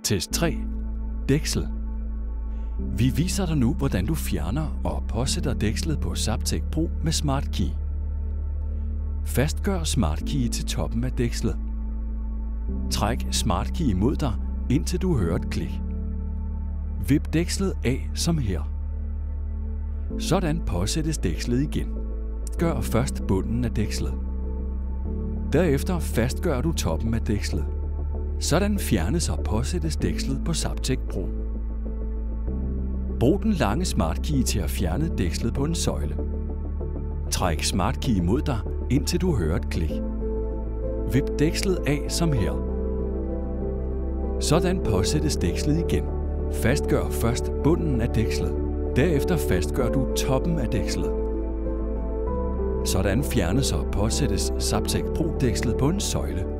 Test 3. Dæksel. Vi viser dig nu, hvordan du fjerner og påsætter dækslet på Zaptec Pro med SmartKey. Fastgør SmartKey til toppen af dækslet. Træk SmartKey imod dig, indtil du hører et klik. Vip dækslet af som her. Sådan påsættes dækslet igen. Gør først bunden af dækslet. Derefter fastgør du toppen af dækslet. Sådan fjernes og påsættes dækslet på Zaptec Pro. Brug den lange SmartKey til at fjerne dækslet på en søjle. Træk SmartKey imod dig, indtil du hører et klik. Vip dækslet af som her. Sådan påsættes dækslet igen. Fastgør først bunden af dækslet. Derefter fastgør du toppen af dækslet. Sådan fjernes og påsættes Zaptec Pro dækslet på en søjle.